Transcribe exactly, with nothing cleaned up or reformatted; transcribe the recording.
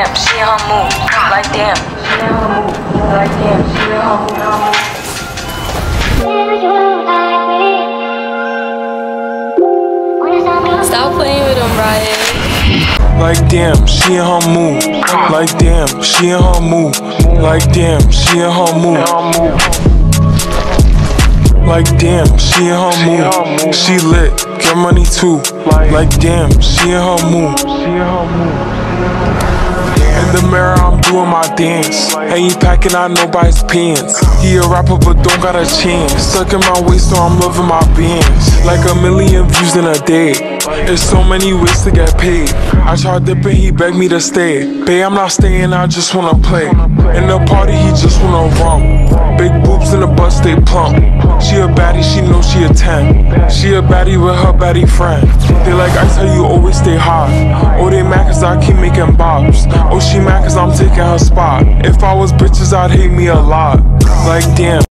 damn, she in her mood. Like damn, she in her mood. Like damn, she in her mood. Stop playing with him, Ryan. Like damn, she in her mood. Like damn, she in her mood. Like damn, she in her mood. Like damn, she in her mood. She lit, get money too. Like damn, she in her mood. In the mirror, I'm doing my dance. Ain't he packing out nobody's pants. He a rapper but don't got a chance. Stuck in my waist so I'm loving my bands. Like a million views in a day. There's so many ways to get paid. I tried dipping, he begged me to stay. Babe, I'm not staying, I just wanna play. In the party, he just wanna rump. Big boobs in the butt, stay plump. She a baddie, she knows she a ten. She a baddie with her baddie friend. They like ice, how you always stay hot. Oh, they mad cause I keep making bops. Oh, she mad cause I'm taking her spot. If I was bitches, I'd hate me a lot. Like damn.